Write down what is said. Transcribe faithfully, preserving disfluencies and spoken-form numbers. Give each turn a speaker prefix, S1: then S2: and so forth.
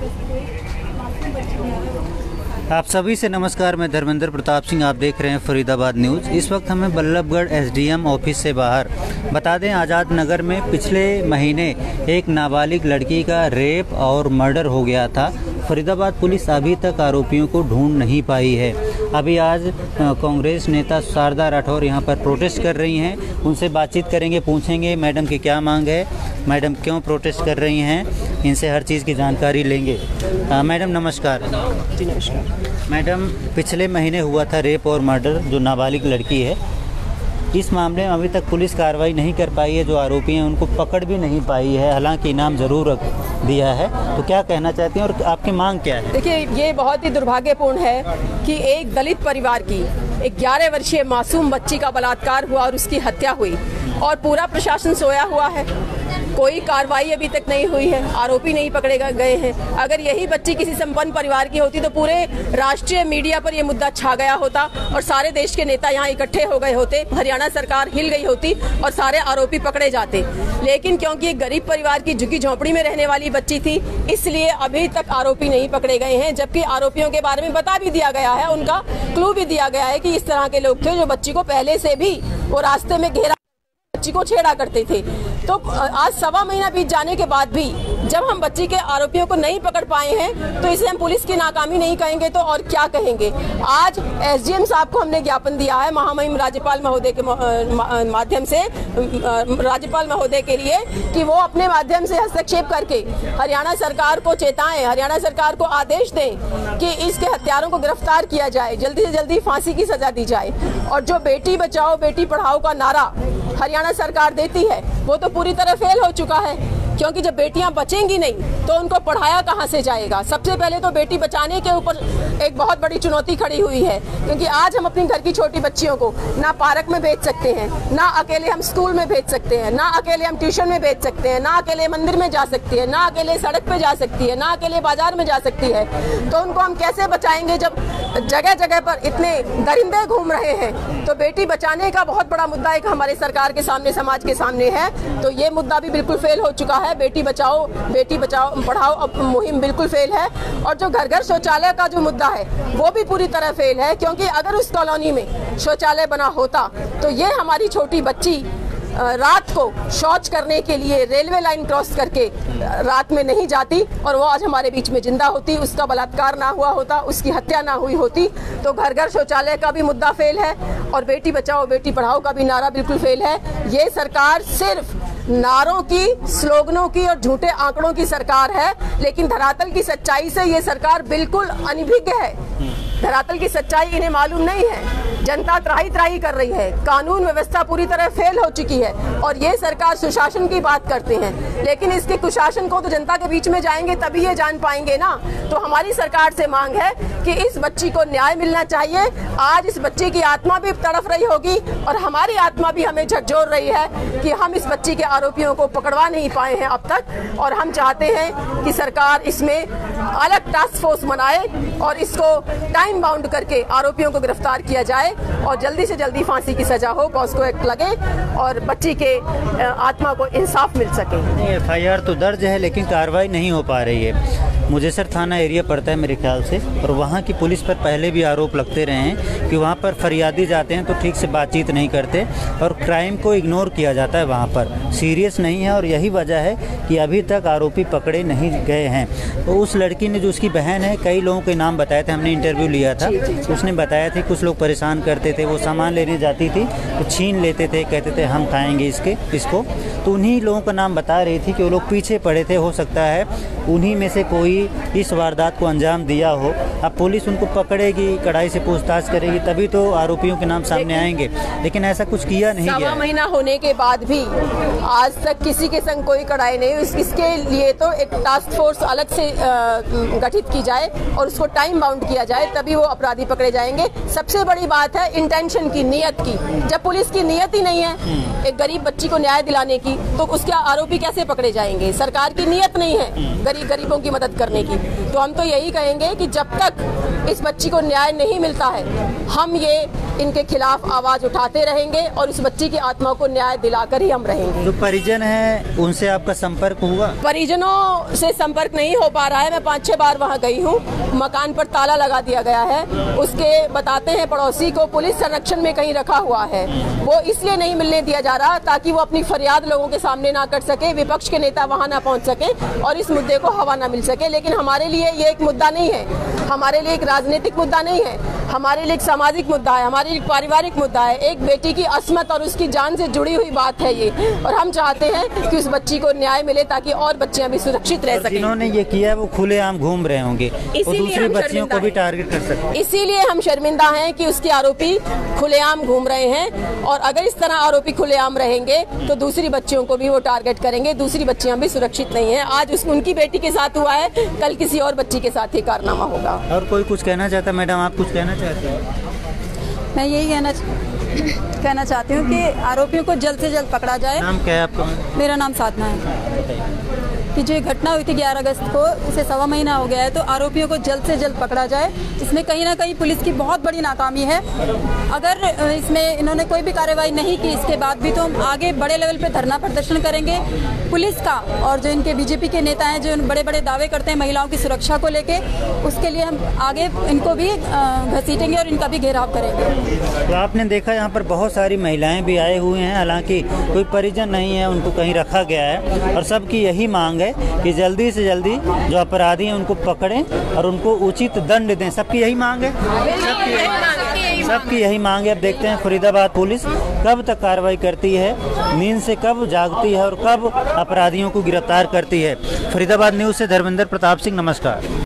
S1: आप सभी से नमस्कार। मैं धर्मेंद्र प्रताप सिंह, आप देख रहे हैं फरीदाबाद न्यूज़। इस वक्त हमें बल्लभगढ़ एसडीएम ऑफिस से बाहर बता दें, आज़ाद नगर में पिछले महीने एक नाबालिग लड़की का रेप और मर्डर हो गया था। फरीदाबाद पुलिस अभी तक आरोपियों को ढूंढ नहीं पाई है। अभी आज कांग्रेस नेता शारदा राठौर यहाँ पर प्रोटेस्ट कर रही हैं। उनसे बातचीत करेंगे, पूछेंगे मैडम की क्या मांग है, मैडम क्यों प्रोटेस्ट कर रही हैं, इनसे हर चीज़ की जानकारी लेंगे। आ, मैडम नमस्कार।
S2: जी नमस्कार।
S1: मैडम, पिछले महीने हुआ था रेप और मर्डर, जो नाबालिग लड़की है। इस मामले में अभी तक पुलिस कार्रवाई नहीं कर पाई है। जो आरोपी हैं उनको पकड़ भी नहीं पाई है, हालांकि इनाम ज़रूर दिया है। तो क्या कहना चाहती हैं और आपकी मांग क्या है?
S2: देखिए, ये बहुत ही दुर्भाग्यपूर्ण है कि एक दलित परिवार की एक ग्यारह वर्षीय मासूम बच्ची का बलात्कार हुआ और उसकी हत्या हुई और पूरा प्रशासन सोया हुआ है। कोई कार्रवाई अभी तक नहीं हुई है, आरोपी नहीं पकड़े गए हैं। अगर यही बच्ची किसी संपन्न परिवार की होती तो पूरे राष्ट्रीय मीडिया पर यह मुद्दा छा गया होता और सारे देश के नेता यहाँ इकट्ठे हो गए होते, हरियाणा सरकार हिल गई होती और सारे आरोपी पकड़े जाते। लेकिन क्योंकि एक गरीब परिवार की झुग्गी झोंपड़ी में रहने वाली बच्ची थी, इसलिए अभी तक आरोपी नहीं पकड़े गए हैं। जबकि आरोपियों के बारे में बता भी दिया गया है, उनका क्लू भी दिया गया है कि इस तरह के लोग थे जो बच्ची को पहले से भी वो रास्ते में घेरा बच्ची को छेड़ा करते थे। तो आज सवा महीना बीत जाने के बाद भी जब हम बच्ची के आरोपियों को नहीं पकड़ पाए हैं तो इसे हम पुलिस की नाकामी नहीं कहेंगे तो और क्या कहेंगे। आज एसडीएम साहब को हमने ज्ञापन दिया है महामहिम राज्यपाल महोदय के माध्यम से, राज्यपाल महोदय के लिए, कि वो अपने माध्यम से हस्तक्षेप करके हरियाणा सरकार को चेताएं, हरियाणा सरकार को आदेश दें कि इसके हत्यारों को गिरफ्तार किया जाए, जल्दी से जल्दी फांसी की सजा दी जाए। और जो बेटी बचाओ बेटी पढ़ाओ का नारा हरियाणा सरकार देती है वो तो पूरी तरह फेल हो चुका है, क्योंकि जब बेटियां बचेंगी नहीं तो उनको पढ़ाया कहां से जाएगा। सबसे पहले तो बेटी बचाने के ऊपर एक बहुत बड़ी चुनौती खड़ी हुई है, क्योंकि आज हम अपनी घर की छोटी बच्चियों को ना पार्क में भेज सकते हैं, ना अकेले हम स्कूल में भेज सकते हैं, ना अकेले हम ट्यूशन में भेज सकते हैं, ना अकेले मंदिर में जा सकती है, ना अकेले सड़क पे जा सकती है, ना अकेले बाजार में जा सकती है। तो उनको हम कैसे बचाएंगे जब जगह जगह पर इतने दरिंदे घूम रहे हैं। तो बेटी बचाने का बहुत बड़ा मुद्दा एक हमारे सरकार के सामने, समाज के सामने है। तो ये मुद्दा भी बिल्कुल फेल हो चुका है। बेटी बचाओ बेटी बचाओ पढ़ाओ मुहिम बिल्कुल फेल है। और जो घर घर शौचालय का जो मुद्दा है वो भी पूरी तरह फेल है, क्योंकि अगर उस कॉलोनी में शौचालय बना होता तो ये हमारी छोटी बच्ची रात को शौच करने के लिए रेलवे लाइन क्रॉस करके रात में नहीं जाती और वो आज हमारे बीच में जिंदा होती, उसका बलात्कार ना हुआ होता, उसकी हत्या ना हुई होती। तो घर घर शौचालय का भी मुद्दा फेल है और बेटी बचाओ बेटी पढ़ाओ का भी नारा बिल्कुल फेल है। ये सरकार सिर्फ नारों की, स्लोगनों की और झूठे आंकड़ों की सरकार है, लेकिन धरातल की सच्चाई से ये सरकार बिल्कुल अनभिज्ञ है। धरातल की सच्चाई इन्हें मालूम नहीं है। जनता त्राही त्राही कर रही है, कानून व्यवस्था पूरी तरह फेल हो चुकी है और ये सरकार सुशासन की बात करते हैं, लेकिन इसके कुशासन को तो जनता के बीच में जाएंगे तभी ये जान पाएंगे ना। तो हमारी सरकार से मांग है कि इस बच्ची को न्याय मिलना चाहिए। आज इस बच्ची की आत्मा भी तड़फ रही होगी और हमारी आत्मा भी हमें झकझोर रही है कि हम इस बच्ची के आरोपियों को पकड़वा नहीं पाए हैं अब तक। और हम चाहते हैं कि सरकार इसमें अलग टास्क फोर्स बनाए और इसको टाइम बाउंड करके आरोपियों को गिरफ्तार किया जाए और जल्दी से जल्दी फांसी की सजा हो, पॉस्को एक्ट लगे और बच्ची के आत्मा को इंसाफ मिल सके।
S1: एफ आई आर तो दर्ज है लेकिन कार्रवाई नहीं हो पा रही है। मुजेसर थाना एरिया पड़ता है मेरे ख्याल से, और वहाँ की पुलिस पर पहले भी आरोप लगते रहे हैं कि वहाँ पर फरियादी जाते हैं तो ठीक से बातचीत नहीं करते और क्राइम को इग्नोर किया जाता है, वहाँ पर सीरियस नहीं है। और यही वजह है कि अभी तक आरोपी पकड़े नहीं गए हैं। तो उस लड़की ने, जो उसकी बहन है, कई लोगों के नाम बताए थे, हमने इंटरव्यू लिया था, उसने बताया था कुछ लोग परेशान करते थे, वो सामान लेने जाती थी तो छीन लेते थे, कहते थे हम खाएंगे इसके इसको। तो उन्हीं लोगों का नाम बता रही थी कि वो लोग पीछे पड़े थे, हो सकता है उन्हीं में से कोई इस वारदात को अंजाम दिया हो। अब पुलिस उनको पकड़ेगी, कड़ाई से पूछताछ करेगी, तभी तो आरोपियों के नाम सामने आएंगे, लेकिन ऐसा कुछ किया नहीं गया।
S2: सवा महीना होने के बाद भी आज तक किसी के संग कोई कड़ाई नहीं। इसके लिए तो एक टास्क फोर्स अलग से गठित की जाए और उसको टाइम बाउंड किया जाए, तभी वो अपराधी पकड़े जाएंगे। सबसे बड़ी बात है इंटेंशन की, नियत की। जब पुलिस की नियत ही नहीं है एक गरीब बच्ची को न्याय दिलाने की, तो उसके आरोपी कैसे पकड़े जाएंगे? सरकार की नियत नहीं है गरीब गरीबों की मदद करने की। तो हम तो यही कहेंगे कि जब तक तक इस बच्ची को न्याय नहीं मिलता है, हम ये इनके खिलाफ आवाज उठाते रहेंगे और उस बच्ची की आत्मा को न्याय दिलाकर ही हम रहेंगे।
S1: जो परिजन है उनसे आपका संपर्क हुआ?
S2: परिजनों से संपर्क नहीं हो पा रहा है। मैं पाँच छह बार वहाँ गई हूँ, मकान पर ताला लगा दिया गया है। उसके बताते हैं पड़ोसी को पुलिस संरक्षण में कहीं रखा हुआ है। वो इसलिए नहीं मिलने दिया जा रहा ताकि वो अपनी फरियाद लोगों के सामने ना कर सके, विपक्ष के नेता वहाँ ना पहुँच सके और इस मुद्दे को हवा ना मिल सके। लेकिन हमारे लिए ये एक मुद्दा नहीं है, हमारे लिए एक राजनीतिक मुद्दा नहीं है, हमारे लिए एक सामाजिक मुद्दा है, हमारे लिए एक पारिवारिक मुद्दा है। एक बेटी की अस्मत और उसकी जान से जुड़ी हुई बात है ये, और हम चाहते हैं कि उस बच्ची को न्याय मिले ताकि और बच्चियां भी सुरक्षित रह सकें।
S1: जिन्होंने ये किया है वो खुलेआम घूम रहे होंगे और दूसरी बच्चियों को भी टारगेट कर सकते हैं।
S2: इसीलिए हम शर्मिंदा हैं कि उसके आरोपी खुलेआम घूम रहे हैं, और अगर इस तरह आरोपी खुलेआम रहेंगे तो दूसरी बच्चियों को भी वो टारगेट करेंगे। दूसरी बच्चियां भी सुरक्षित नहीं है। आज उस उनकी बेटी के साथ हुआ है, कल किसी और बच्ची के साथ ही कारनामा होगा।
S1: और कोई कुछ कहना चाहता है? मैडम, आप कुछ कहना चाहते हैं?
S3: मैं यही कहना कहना चाहती हूँ कि आरोपियों को जल्द से जल्द पकड़ा जाए।
S1: नाम क्या है आपका?
S3: मेरा नाम साधना है। कि जो घटना हुई थी ग्यारह अगस्त को, इसे सवा महीना हो गया है, तो आरोपियों को जल्द से जल्द पकड़ा जाए। इसमें कहीं ना कहीं पुलिस की बहुत बड़ी नाकामी है। अगर इसमें इन्होंने कोई भी कार्रवाई नहीं की इसके बाद भी, तो हम आगे बड़े लेवल पे धरना प्रदर्शन करेंगे। पुलिस का और जो इनके बीजेपी के नेता हैं जो बड़े बड़े दावे करते हैं महिलाओं की सुरक्षा को लेके, उसके लिए हम आगे इनको भी घसीटेंगे और इनका भी घेराव करेंगे।
S1: तो आपने देखा यहाँ पर बहुत सारी महिलाएं भी आए हुए हैं, हालांकि कोई परिजन नहीं है, उनको कहीं रखा गया है, और सबकी यही मांग है कि जल्दी से जल्दी जो अपराधी हैं उनको पकड़ें और उनको उचित दंड दें। सबकी यही मांग है, सबकी यही मांग है, सबकी यही मांग है। अब देखते हैं फरीदाबाद पुलिस कब तक कार्रवाई करती है, नींद से कब जागती है और कब अपराधियों को गिरफ्तार करती है। फरीदाबाद न्यूज़ से धर्मेंद्र प्रताप सिंह, नमस्कार।